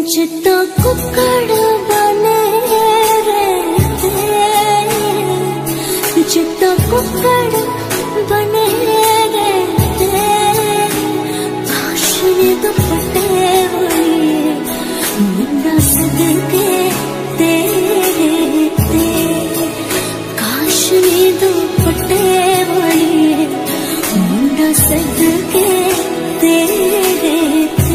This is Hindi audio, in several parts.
जितना कुकड़ बने रहते, जितना कुकड़ बने रहते, काश ने दुपट्टे हुए मुंडा सदके तेरे ते, काश ने दुपट्टे हुए मुंडा सदके तेरे ते।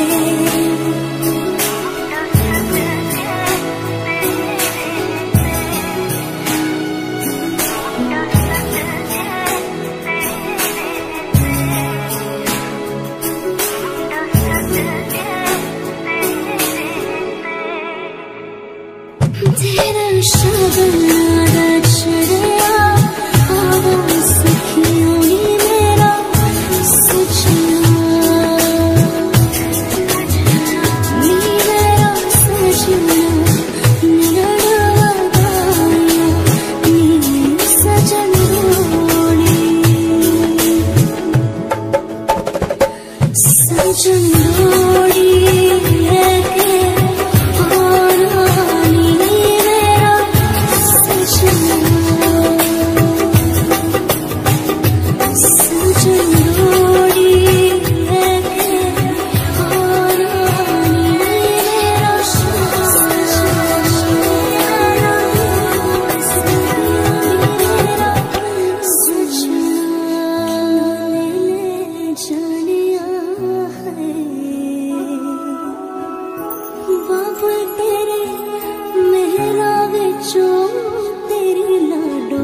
तेरा शगन चढ़या आवाज़ सखियों नी मेरा सजना, नी मेरा सजना निरड़वा गाया नी सजन रोड़ी, सजन रोड़ी तेरी लाडो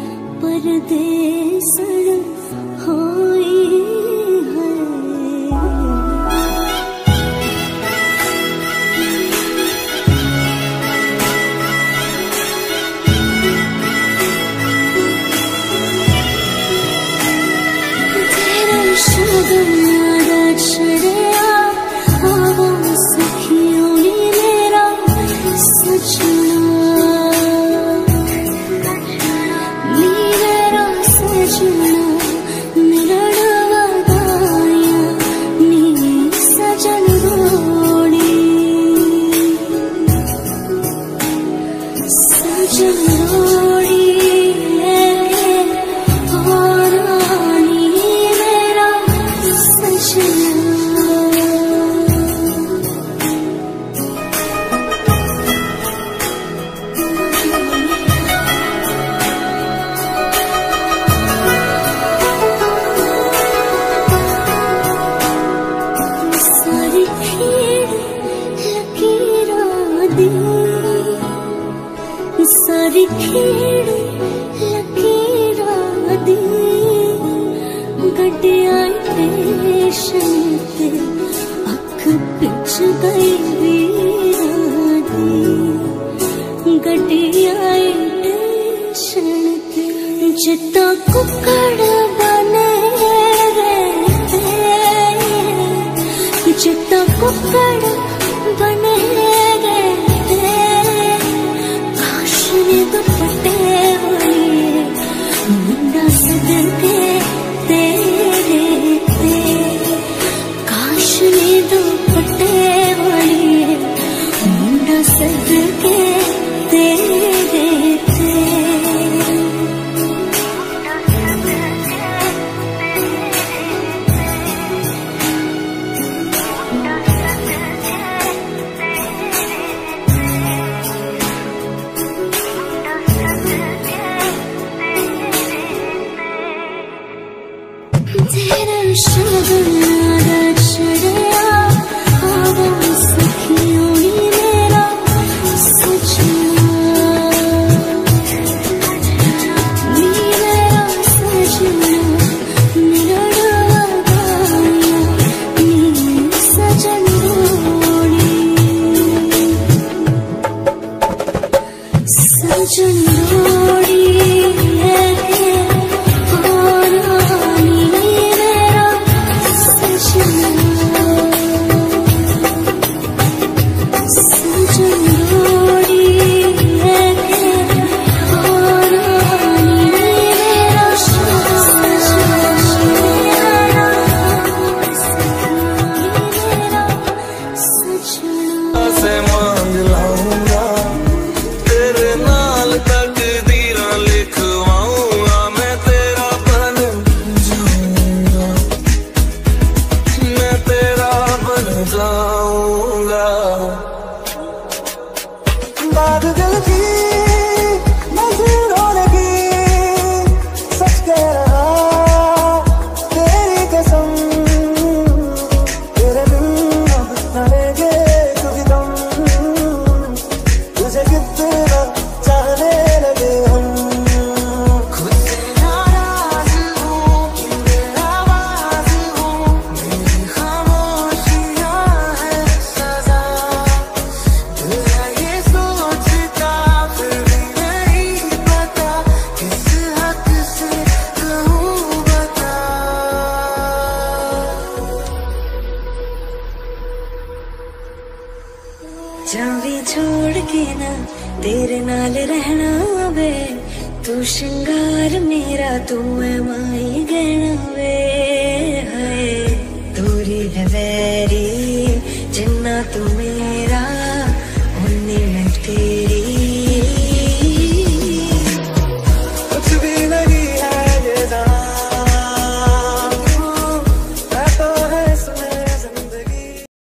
परदेसन होई है। तेरा शगन चढ़या आवाज़ सखियों नी मेरा सजना, निरड़वा गाया नी सजन रोड़ी, सजन रोड़ी और रानी मेरा सजना। सारी खेड़ लकीरां दी गड्डियां स्टेशन ते अख पिछ गई वीरां दी, गड्डियां स्टेशन ते जितना कुकड़ बने रहते, जितना कुकड़ बने दुपट्टे हुए मुंडा सदके तेरे ते, काश ने दुपट्टे हुए मुंडा सदके तेरे ते। तेरा शगन चढ़या आवाज़ सखियों नी मेरा सजना, नी मेरा सजना निरड़वा गाया नी सजन रोड़ी, सजन रोड़ी छुड़ा से मांग लाऊंगा, तेरे नाल तकदीरां लिखवाऊंगा, मैं तेरा बन जाऊंगा, मैं तेरा बन जाऊंगा। बात दिल की नजरों लगी, सच कह रहा तेरी कसम, तेरे बिन अब न लेंगे कभी दम, तुझे कितना चाहने लगे हम। खुद से नाराज हूँ कि बेआवाज हूँ, मेरी खामोशियाँ है सजा, दिल ये सोचता फिर भी नहीं पता, किस हद से कहूँ बता। जावी छोड़ के ना तेरे नाल रहना वे, तू श्रृंगार मेरा तू है माई गहना वे। हाय दूरी है वैरी जिन्ना तू मेरा, उन्नी मैं तेरी। कुछ भी नहीं है ये जान, मैं तो है इसमें जिंदगी।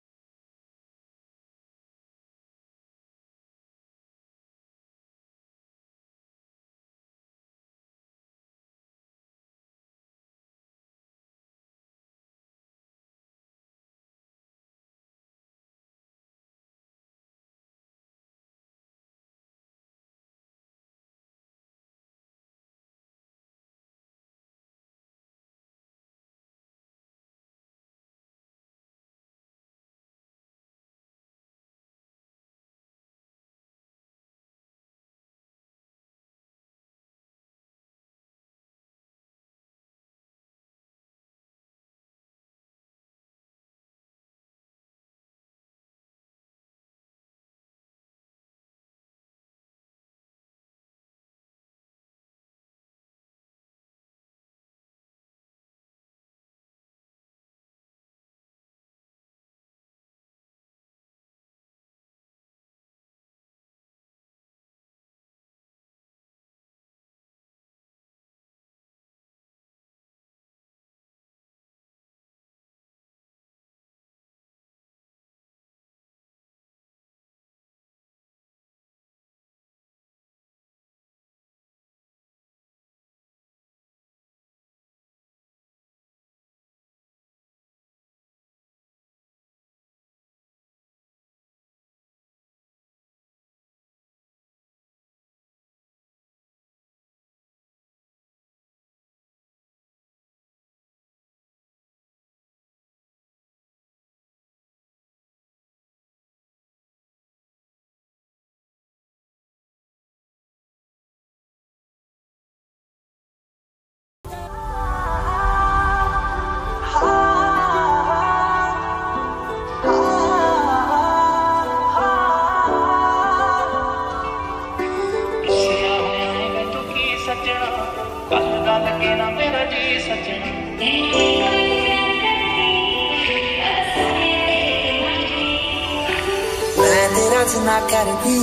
ना करदी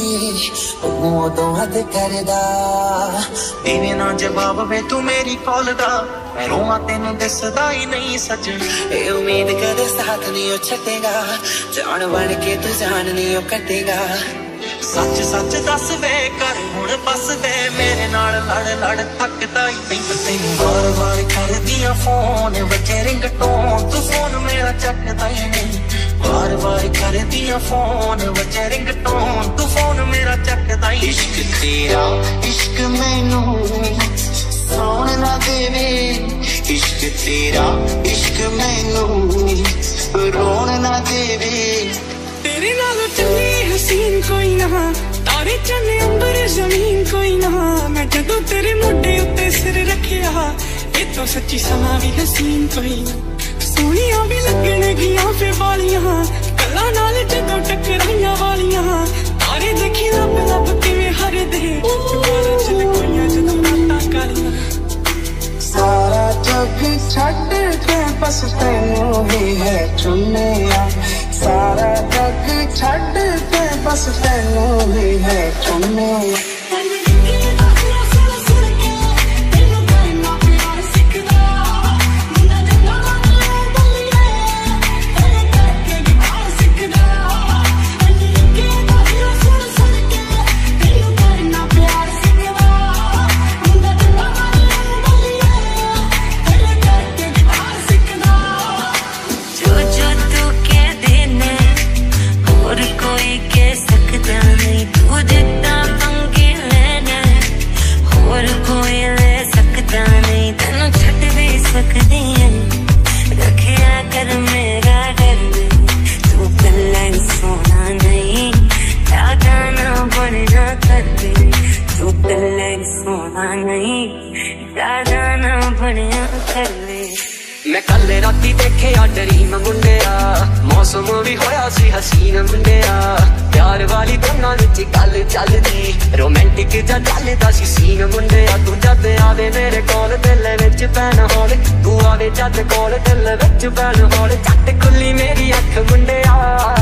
उदों हद करदा, इवें ना जवाब वे तू मेरी कॉल दा, मैं रोवां तेनू दसदा ही नहीं सजन। ए उम्मीद कदे साथ नहीं ओ छड्डेगा, जान बन के तू जान नहीं ओ कटेगा। सच सच दस वे कर हुण बस वे, मेरे नाल लड़ लड़ थकदा ही नहीं। तैनू बार बार करदियां फोन बजे रिंगटोन, तू फोन मेरा चकदा ही नहीं। बार बार करदियां फोन बजे रिंगटोन, तू फोन मेरा चकदा ही। इश्क तेरा इश्क मैनू सौण ना देवे, इश्क तेरा इश्क मैनू रोण ना देवे। तेरे नाल चली हसीन कोई ना, तारे चले अंबर जमीन कोई ना, मैं जदों तेरे मोढे उत्ते सिर रखिया, ये तो सच्ची समा भी हसीन कोई ना। सोनिया भी लगणगियां फे वालियां, कल्ला नाल जदों टकराइयां वालियां, तारे देखी लब लब किवें हरदे, दुबारा चल कोइयां जदों रातां कालियां। सारा जग छड्ड के बस तैनू ही है चुनिया, सारा जग छड्ड बस तेनू ही है चुने मैं कल राती देखे ड्रीम मुंडिया मौसम भी होया सी हसीन मुंडिया प्यार वाली दोनों विच गल चलदी रोमांटिक जा चलदा सी सीन मुंडिया तू जद आवे मेरे कोल दिल विच पैन होले तू आवे जद कोल दिल विच पैन होले झट खुली मेरी अख मुंडिया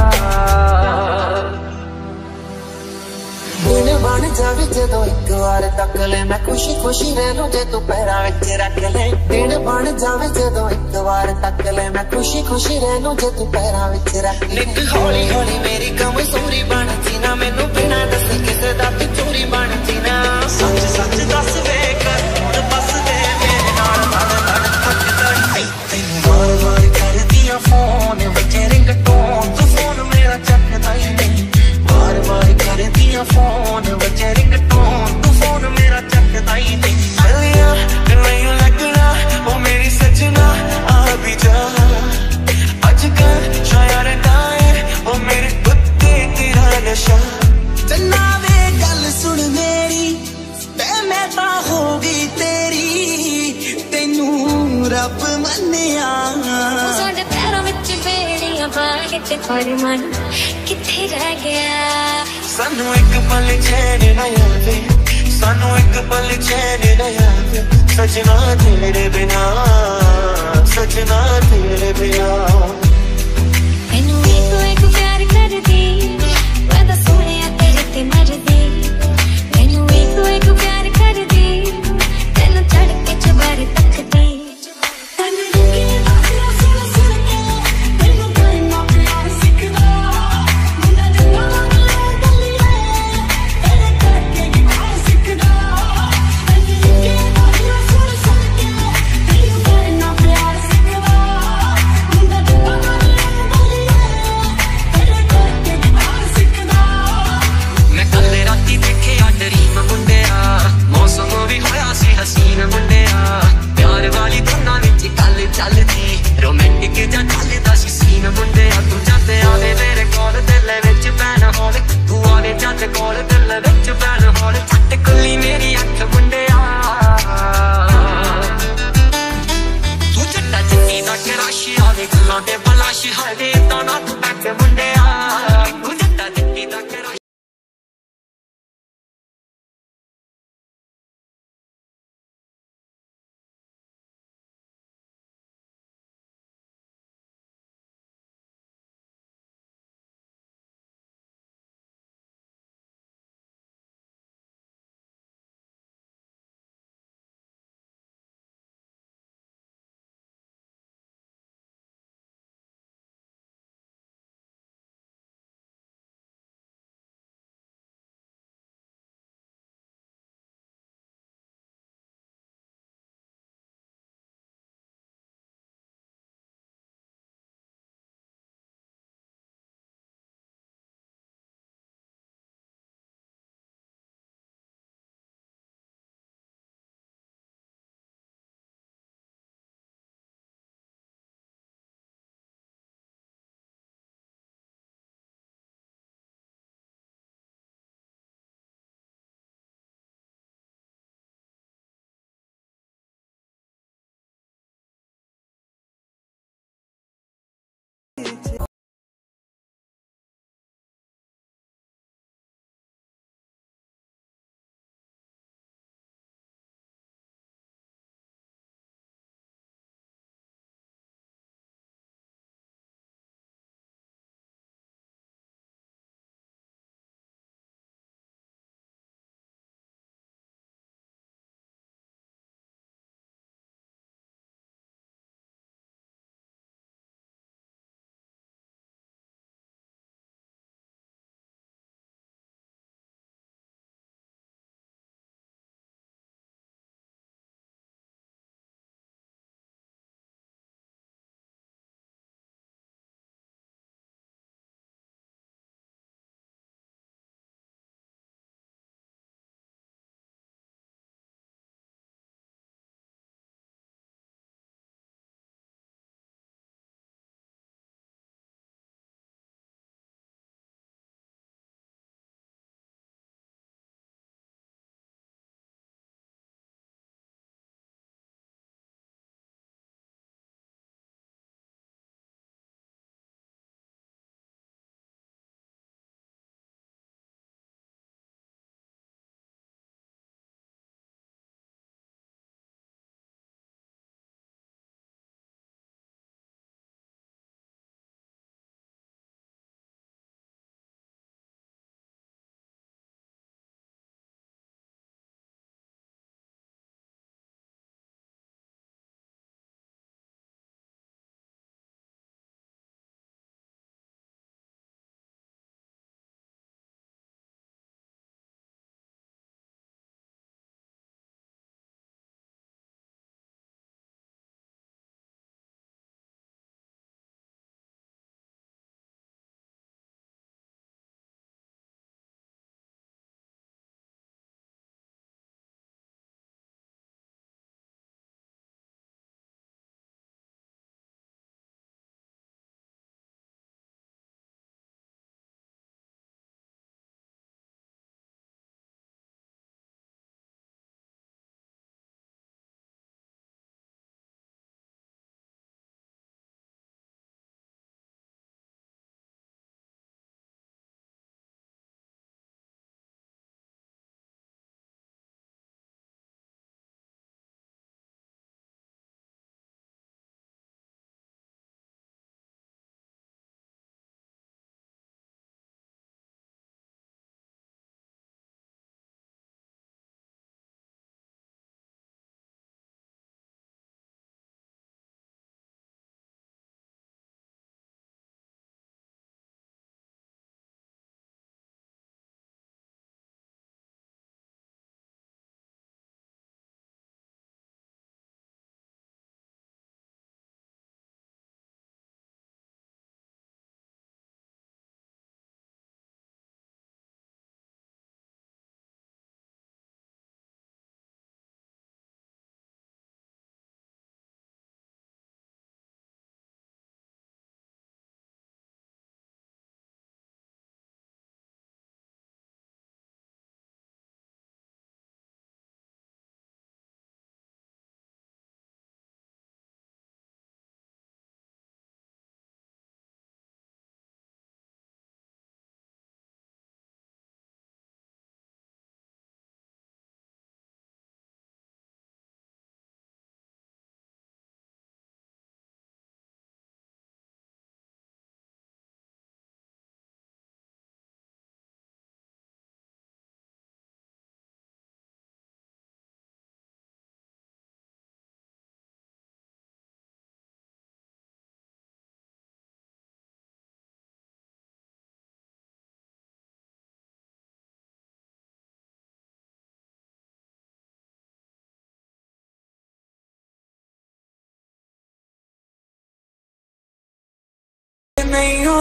दिन बन जावे जदों एक बार तक ले मैं खुशी खुशी रह लूं जे तू पैरां विच रख ले दिन बन जावे जदों एक बार तक ले मैं खुशी खुशी रह लूं जे तू पैरां विच रख ले हौली हौली मेरी कमजोरी बन जी ना मैनू बिना दसे किसे दा तू चोरी बन जी ना सच सच दस वे कर हुण बस दे मेरे नाल धड़ धड़ धड़कदी तैनू वार वार करदियां फोन विच रिंगटोन तू फोन मेरा चकदा ही नहीं वार वार करदियां फोन विच रिंगटोन तू फोन मेरा चकदा ही नहीं चलिया नहीं लगना ओ मेरी सजना आ भी जा अजकल शायर डाए ओ मेरे कुत्ते तेरा नशा चन्ना वे गल सुन मेरी ते मैं ता हो गई तेरी तेनू रब मन्निया साडे पैरों विच बेड़ियां पाके ते पर मन किथे रह गया सानू एक पल चैन न आवे सानू एक पल चैन न आवे सजना तेरे बिना सजना तेरे बिना मैनू एक प्यार कर दी मैं तो सोनिया तेरे ते मर दी मैनू एक प्यार कर दी तेनू चढ़ के चबारे तक दी रोमांटिक जा चलदा सी सीन मुंडिया तू जद आवे मेरे कोल दिल विच पैन होले तू आवे जद कोल दिल विच पैन होले झट खुली मेरी अख मुंडिया तू जट्टा जट्टी दा क्रश आवे गल्लां ते बलाश हवे तां ना तू बैठ मुंडिया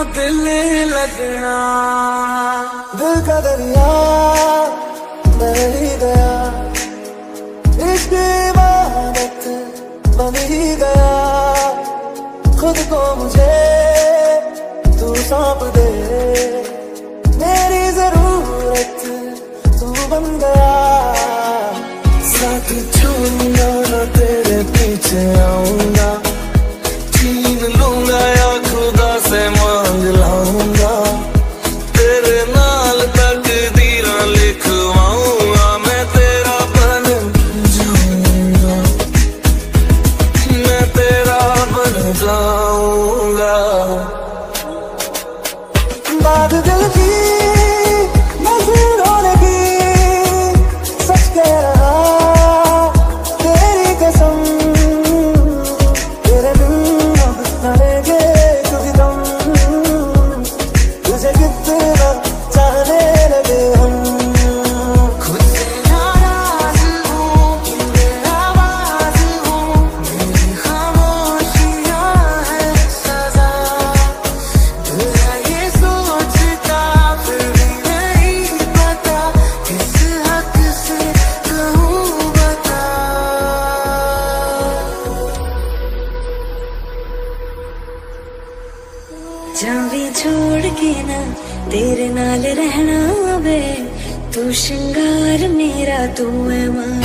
दिल लगना। दिल का दरिया बह ही गया, इश्क इबादत बन ही गया। खुद को मुझे तू सौंप दे, मेरी जरूरत तू बन गया। साथ छूंगा ना तेरे पीछे आऊंगा, छीन लूंगा या खुदा से मांग लाऊंगा। तेरे नाल तकदीरां लिखवाऊंगा, मैं तेरा बन जाऊंगा, मैं तेरा बन जाऊंगा। बात दिल की नजरों लगी, सच कह रहा तेरी कसम। तेरे बिन अब न रहेंगे कभी दम, तुझे कितना चाहने लगे हम। खुद से नाराज हूँ कि बेआवाज हूँ, मेरी खामोशियाँ है सजा। दिल है ये सोचता फिर भी नहीं पता, किस हद से कहूँ बता। जावी छोड़ के ना तेरे नाल रहना वे, तू श्रृंगार मेरा तू है मां।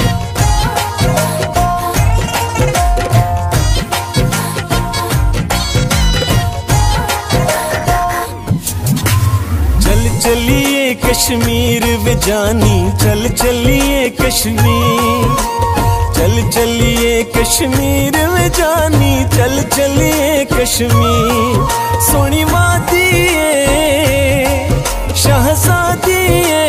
चल चलिए कश्मीर वे जानी, चल चलिए कश्मीर, चल चलिए कश्मीर वे जानी, चल चलिए कश्मीर। सोनी वादी शहजादी,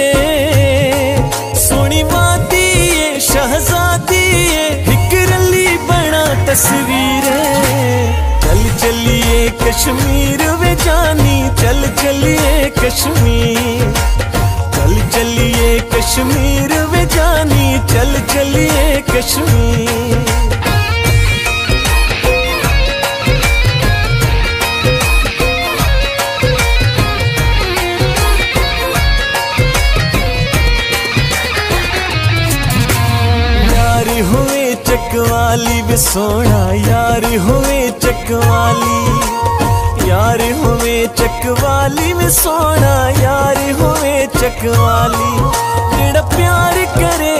सोनी वादी शहजादी, एक रली बना तस्वीर। चल चलिए कश्मीर वे जानी, चल चलिए कश्मीर, चल चलिए कश्मीर वे जानी, चल चलिए कश्मीर। यार हुए चकवाली वे सोना, यार हुए चकवाली, यार हुए चकवाली में सोना, यार हुए चकवाली। जेड़ा प्यार करे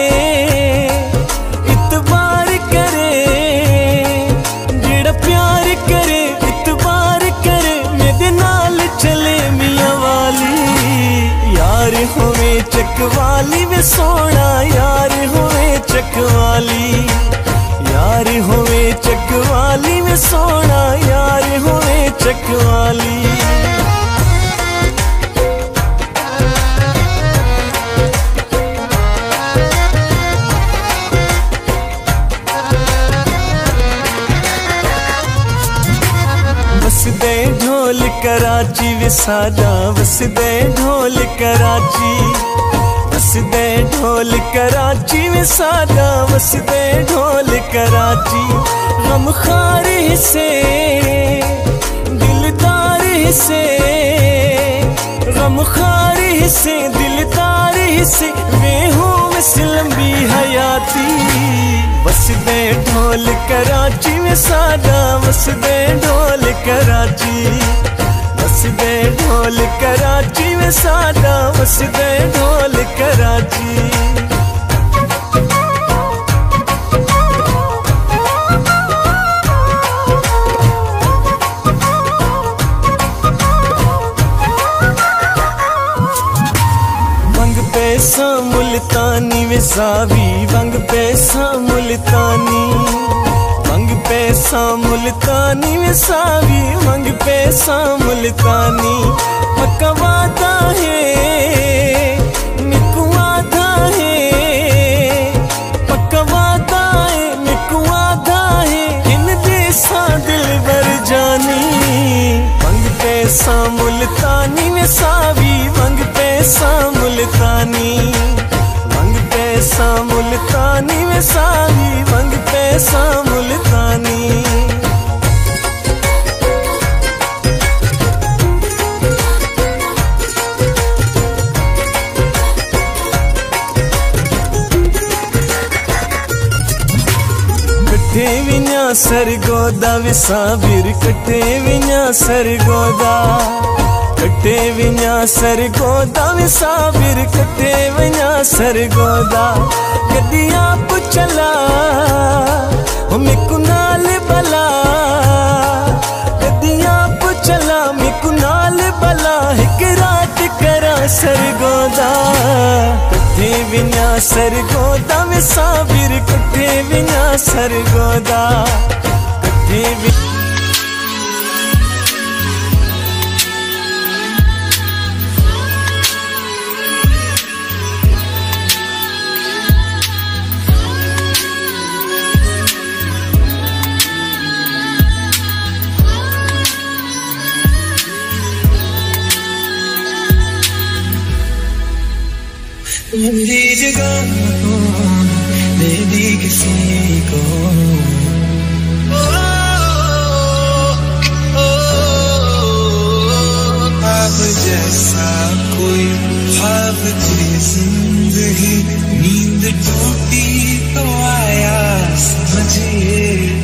इतबार करे, जेड़ा प्यार करे इतबार करे, मेरे नाल चले मियां वाली। यार हुए चकवाली में सोना, यार हुए चकवाली, यार हुए चकवाली में सोना, यार हुए चकवाली। वसदे ढोल कराची वे साजा, वसदे ढोल कराची, वसदे ढोल कराची में साजा, वसदे ढोल कराची। गमखार से दिलदार से, गमखार से दिलदार से, वे हूँ मिस लंबी हयाती। वसदे ढोल कराची में साजा, वसदे ढोल कराची, वसदे ढोल कराची में साजा, वसदे ढोल कराची। वंग पैसा मुल्तानी वे सावी, वंग पैसा मुल्तानी, वंग पैसा मुल्तानी वे सावी, वंग पैसा मुल्तानी। पक्का वादा है मिकु वादा है, पक्का वादा है मिकु वादा है, इन देसा दिल भर जानी। वंग पैसा मुल्तानी में सावी, वंग पैसा मुल्तानी, वंग पैसा मुल्तानी में सावी, वंग पैसा मुल्तानी। सरगोदा विसा बिर कटे विना सरगोदा कटे विना सरगोदा विसा बिर कटे विना सरगोदा गड्डियां पुचला मिकु नाल बला गड्डियां पुचला मिकु नाल बला एक रात करा सरगोदा कटे विना सरगोदा विसा बिर कटे विना सरगोदा कटे मेरी जगह दे दी किसी को ख्वाब जैसा कोई ख्वाब थी जिंदगी नींद टूटी तो आया समझिए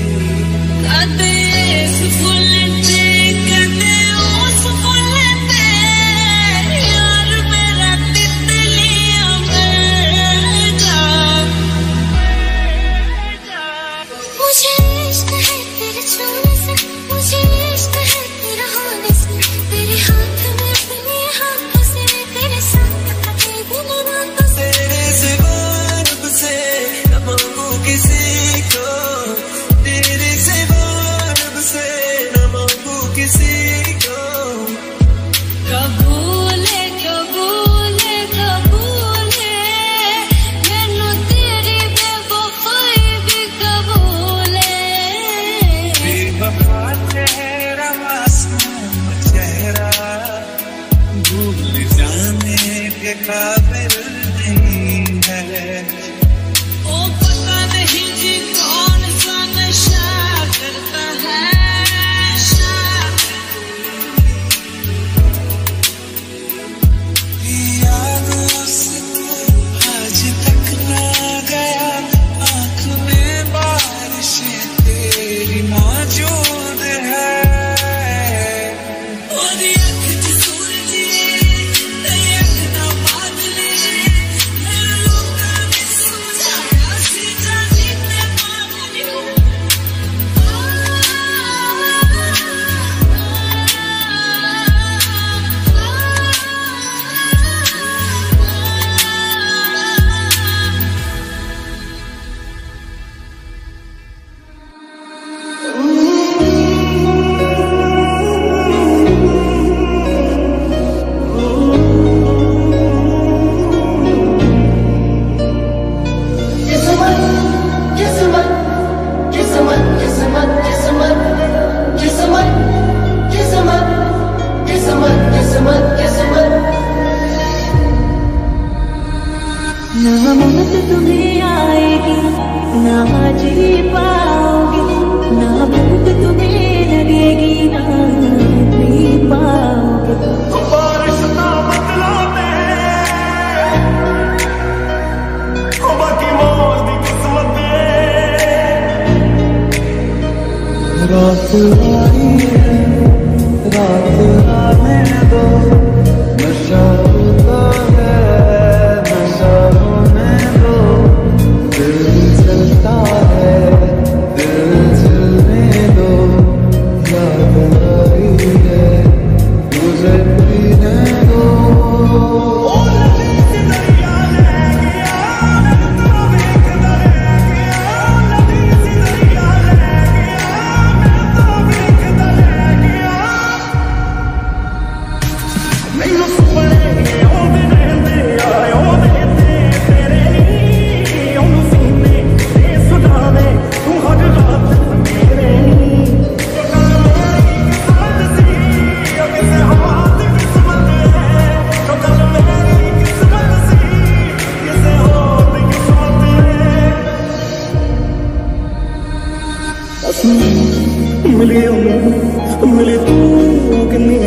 मिली तू कितनी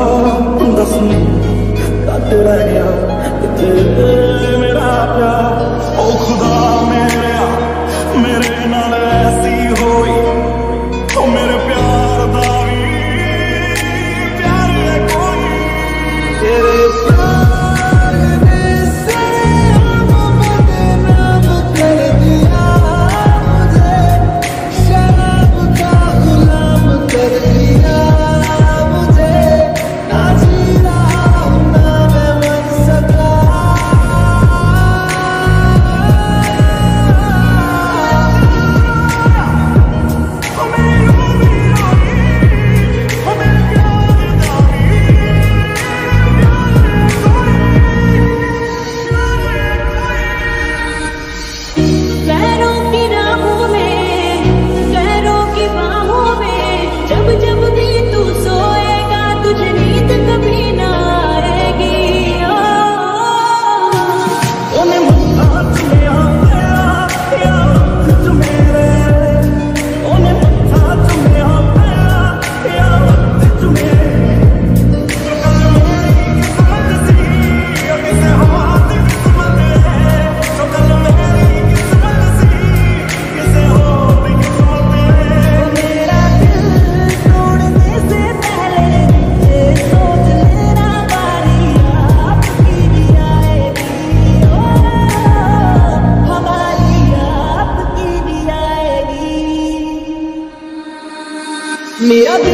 बार दस तक रह गया मेरा प्यार ओ खुदा मेरे नाल ऐसी होई मेरा